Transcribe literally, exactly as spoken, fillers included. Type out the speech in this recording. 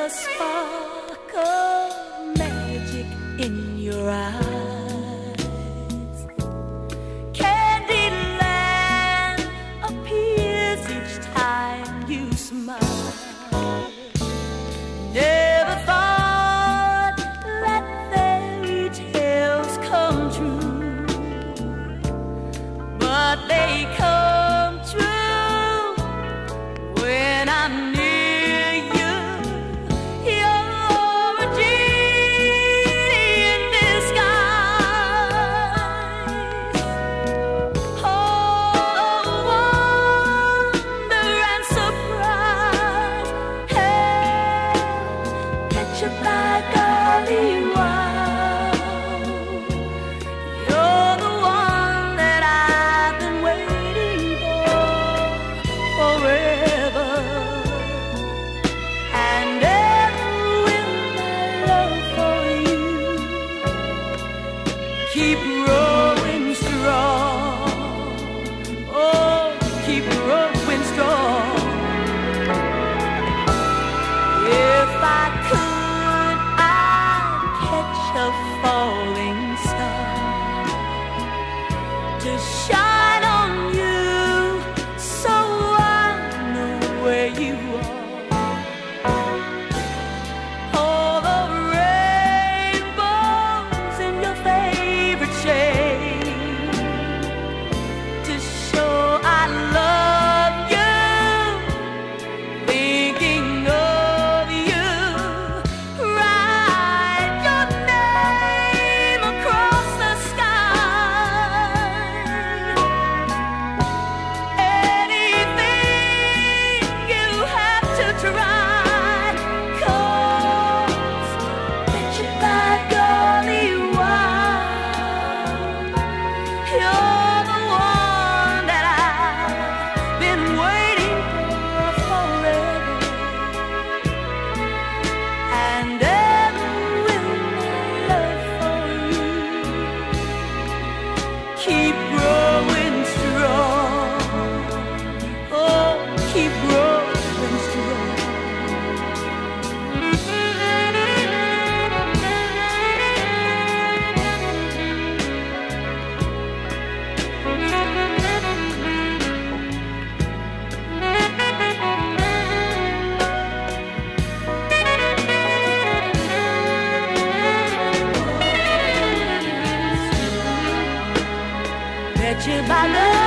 a spark of magic in your eyes. Candyland appears each time you smile. Never thought that fairy tales come true, but they come true when I'm near. Keep growing strong, oh, keep growing strong. If I could, I'd catch a falling star to shine on you, so I know where you are. All the rainbows in your favorite shade to show I love you, thinking of you. Write your name across the sky. Anything you have to try, 'cause bet you by golly, you're the one that I've been waiting for forever, and ever will my love for you keep growing strong, oh, keep growing strong. Bet you by love.